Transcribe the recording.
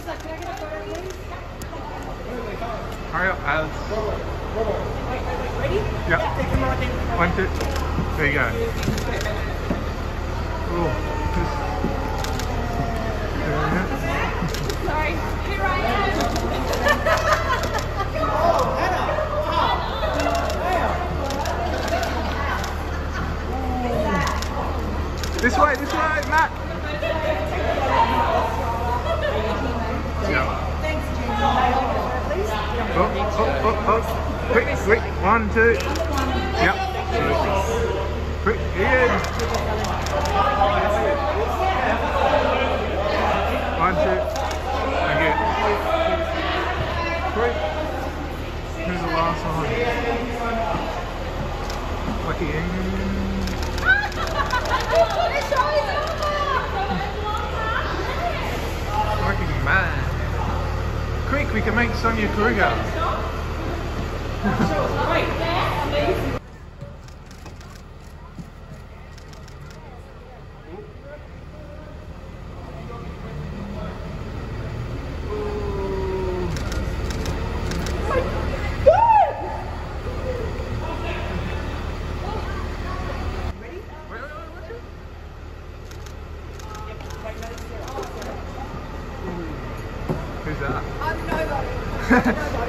Hurry up, Alex. Ready? Yep. Yeah, take them right in. 1, 2. There you go. Ooh. Sorry, here I am. This way, Matt. Yeah. Thanks, James. Oh. Quick. 1, 2. Yep. Quick, Ian. 1, 2. Thank you. 3. Who's the last one? Lucky Ian. Fucking mad. Quick, we can make Sonia Kruger. Who's that? I'm nobody.